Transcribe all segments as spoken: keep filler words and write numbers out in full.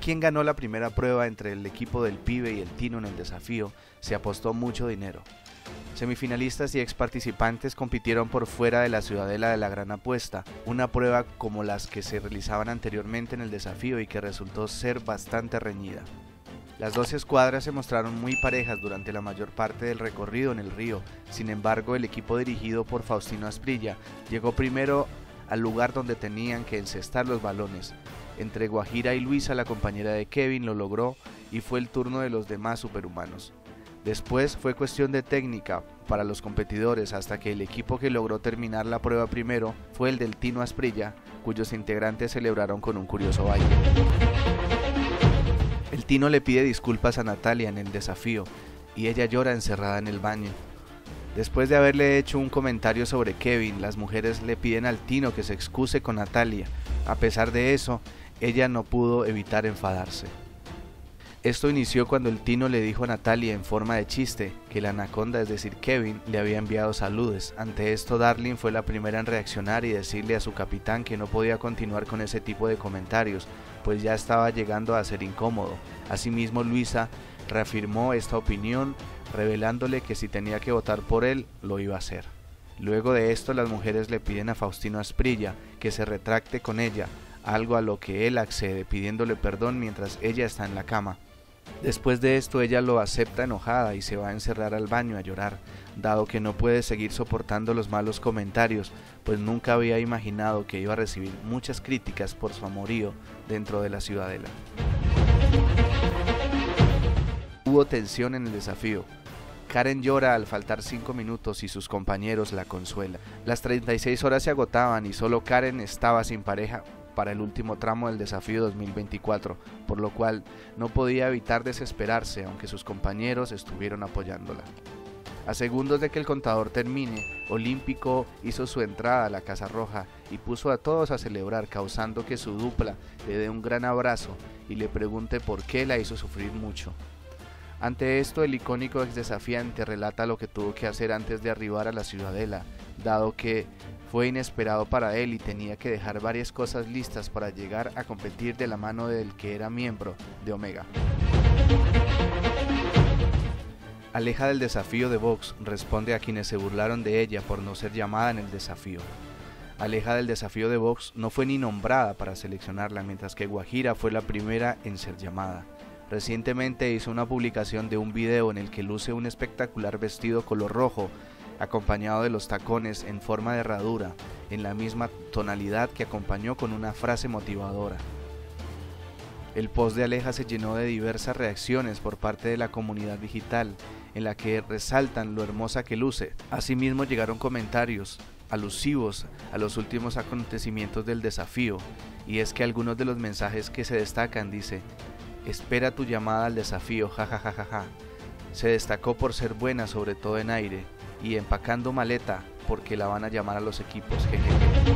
quien ganó la primera prueba entre el equipo del Pibe y el Tino en el desafío, se apostó mucho dinero. Semifinalistas y ex participantes compitieron por fuera de la ciudadela de la Gran Apuesta, una prueba como las que se realizaban anteriormente en el desafío y que resultó ser bastante reñida. Las dos escuadras se mostraron muy parejas durante la mayor parte del recorrido en el río. Sin embargo, el equipo dirigido por Faustino Asprilla llegó primero al lugar donde tenían que encestar los balones. Entre Guajira y Luisa, la compañera de Kevin, lo logró y fue el turno de los demás superhumanos. Después fue cuestión de técnica para los competidores hasta que el equipo que logró terminar la prueba primero fue el del Tino Asprilla, cuyos integrantes celebraron con un curioso baile. El Tino le pide disculpas a Natalia en el desafío y ella llora encerrada en el baño. Después de haberle hecho un comentario sobre Kevin, las mujeres le piden al Tino que se excuse con Natalia. A pesar de eso, ella no pudo evitar enfadarse. Esto inició cuando el Tino le dijo a Natalia en forma de chiste que la anaconda, es decir Kevin, le había enviado saludes. Ante esto, Darling fue la primera en reaccionar y decirle a su capitán que no podía continuar con ese tipo de comentarios, pues ya estaba llegando a ser incómodo. Asimismo, Luisa reafirmó esta opinión, revelándole que si tenía que votar por él, lo iba a hacer. Luego de esto, las mujeres le piden a Faustino Asprilla que se retracte con ella, algo a lo que él accede, pidiéndole perdón mientras ella está en la cama. Después de esto, ella lo acepta enojada y se va a encerrar al baño a llorar, dado que no puede seguir soportando los malos comentarios, pues nunca había imaginado que iba a recibir muchas críticas por su amorío dentro de la ciudadela. Hubo tensión en el desafío. Karen llora al faltar cinco minutos y sus compañeros la consuelan. Las treinta y seis horas se agotaban y solo Karen estaba sin pareja para el último tramo del desafío dos mil veinticuatro, por lo cual no podía evitar desesperarse, aunque sus compañeros estuvieron apoyándola. A segundos de que el contador termine, Olímpico hizo su entrada a la Casa Roja y puso a todos a celebrar, causando que su dupla le dé un gran abrazo y le pregunte por qué la hizo sufrir mucho. Ante esto, el icónico ex desafiante relata lo que tuvo que hacer antes de arribar a la ciudadela, dado que fue inesperado para él y tenía que dejar varias cosas listas para llegar a competir de la mano del que era miembro de Omega. Aleja del desafío de box responde a quienes se burlaron de ella por no ser llamada en el desafío. Aleja del desafío de box no fue ni nombrada para seleccionarla, mientras que Guajira fue la primera en ser llamada. Recientemente hizo una publicación de un video en el que luce un espectacular vestido color rojo, acompañado de los tacones en forma de herradura, en la misma tonalidad que acompañó con una frase motivadora. El post de Aleja se llenó de diversas reacciones por parte de la comunidad digital, en la que resaltan lo hermosa que luce. Asimismo llegaron comentarios alusivos a los últimos acontecimientos del desafío, y es que algunos de los mensajes que se destacan dice: espera tu llamada al desafío, jajajaja. Ja, ja, ja. Se destacó por ser buena, sobre todo en aire, y empacando maleta porque la van a llamar a los equipos, jejeje.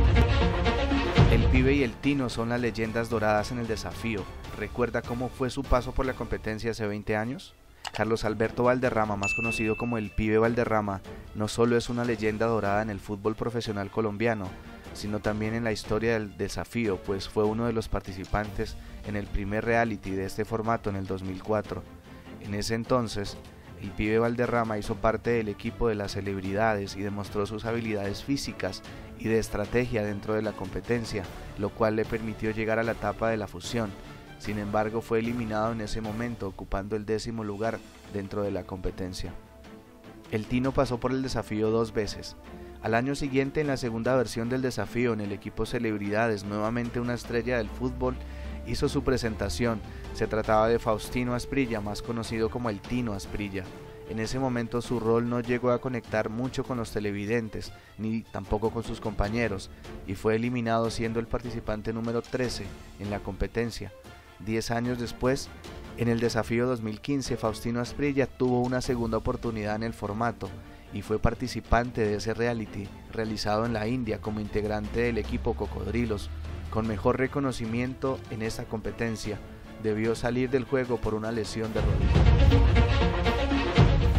El Pibe y el Tino son las leyendas doradas en el desafío. ¿Recuerda cómo fue su paso por la competencia hace veinte años? Carlos Alberto Valderrama, más conocido como el Pibe Valderrama, no solo es una leyenda dorada en el fútbol profesional colombiano, sino también en la historia del desafío, pues fue uno de los participantes en el primer reality de este formato en el dos mil cuatro. En ese entonces, el Pibe Valderrama hizo parte del equipo de las celebridades y demostró sus habilidades físicas y de estrategia dentro de la competencia, lo cual le permitió llegar a la etapa de la fusión. Sin embargo, fue eliminado en ese momento, ocupando el décimo lugar dentro de la competencia. El Tino pasó por el desafío dos veces. Al año siguiente, en la segunda versión del desafío, en el equipo Celebridades, nuevamente una estrella del fútbol hizo su presentación. Se trataba de Faustino Asprilla, más conocido como el Tino Asprilla. En ese momento su rol no llegó a conectar mucho con los televidentes, ni tampoco con sus compañeros, y fue eliminado siendo el participante número trece en la competencia. Diez años después, en el desafío dos mil quince, Faustino Asprilla tuvo una segunda oportunidad en el formato, y fue participante de ese reality realizado en la India como integrante del equipo Cocodrilos. Con mejor reconocimiento en esta competencia, debió salir del juego por una lesión de rodilla.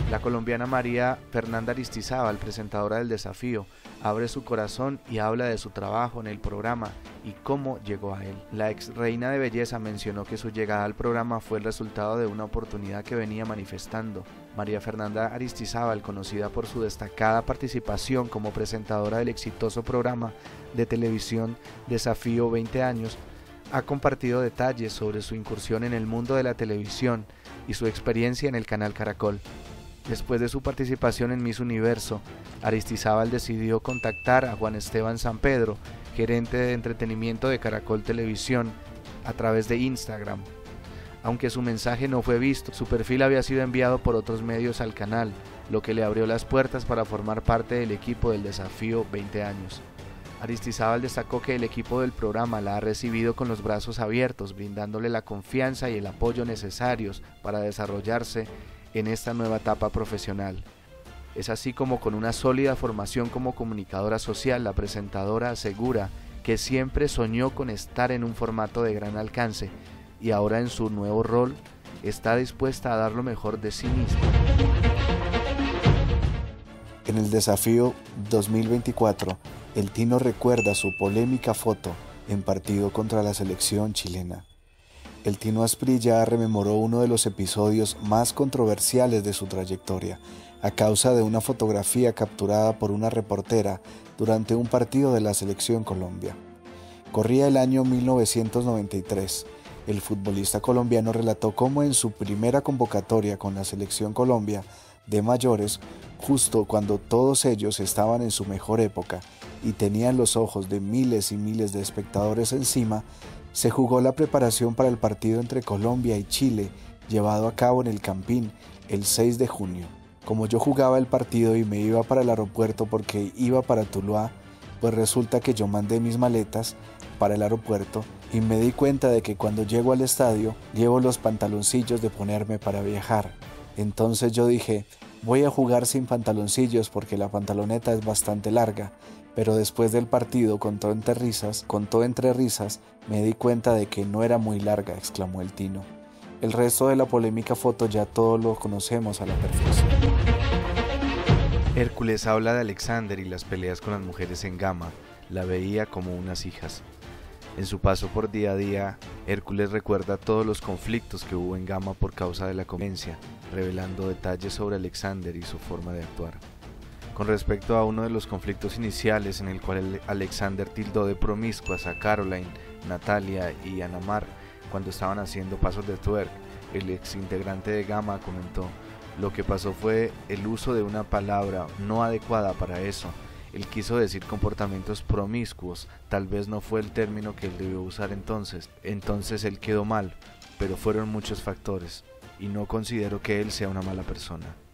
La colombiana María Fernanda Aristizábal, presentadora del desafío, abre su corazón y habla de su trabajo en el programa y cómo llegó a él. La ex reina de belleza mencionó que su llegada al programa fue el resultado de una oportunidad que venía manifestando. María Fernanda Aristizábal, conocida por su destacada participación como presentadora del exitoso programa de televisión Desafío veinte años, ha compartido detalles sobre su incursión en el mundo de la televisión y su experiencia en el canal Caracol. Después de su participación en Miss Universo, Aristizábal decidió contactar a Juan Esteban Sampedro, gerente de entretenimiento de Caracol Televisión, a través de Instagram. Aunque su mensaje no fue visto, su perfil había sido enviado por otros medios al canal, lo que le abrió las puertas para formar parte del equipo del Desafío veinte años. Aristizábal destacó que el equipo del programa la ha recibido con los brazos abiertos, brindándole la confianza y el apoyo necesarios para desarrollarse en esta nueva etapa profesional. Es así como con una sólida formación como comunicadora social, la presentadora asegura que siempre soñó con estar en un formato de gran alcance y ahora en su nuevo rol está dispuesta a dar lo mejor de sí misma. En el Desafío dos mil veinticuatro, el Tino recuerda su polémica foto en partido contra la selección chilena. El Tino Asprilla rememoró uno de los episodios más controversiales de su trayectoria, a causa de una fotografía capturada por una reportera durante un partido de la Selección Colombia. Corría el año mil novecientos noventa y tres. El futbolista colombiano relató cómo en su primera convocatoria con la Selección Colombia de mayores, justo cuando todos ellos estaban en su mejor época y tenían los ojos de miles y miles de espectadores encima, se jugó la preparación para el partido entre Colombia y Chile, llevado a cabo en el Campín el seis de junio. Como yo jugaba el partido y me iba para el aeropuerto porque iba para Tuluá, pues resulta que yo mandé mis maletas para el aeropuerto y me di cuenta de que cuando llego al estadio llevo los pantaloncillos de ponerme para viajar. Entonces yo dije, voy a jugar sin pantaloncillos porque la pantaloneta es bastante larga, pero después del partido, contó entre risas, contó entre risas, me di cuenta de que no era muy larga, exclamó el Tino. El resto de la polémica foto ya todos lo conocemos a la perfección. Hércules habla de Alexander y las peleas con las mujeres en Gama, la veía como unas hijas. En su paso por Día a Día, Hércules recuerda todos los conflictos que hubo en Gama por causa de la convivencia, revelando detalles sobre Alexander y su forma de actuar. Con respecto a uno de los conflictos iniciales en el cual Alexander tildó de promiscuas a Caroline, Natalia y Ana Mar cuando estaban haciendo pasos de twerk, el ex integrante de Gama comentó: lo que pasó fue el uso de una palabra no adecuada para eso. Él quiso decir comportamientos promiscuos, tal vez no fue el término que él debió usar entonces, entonces él quedó mal, pero fueron muchos factores, y no considero que él sea una mala persona.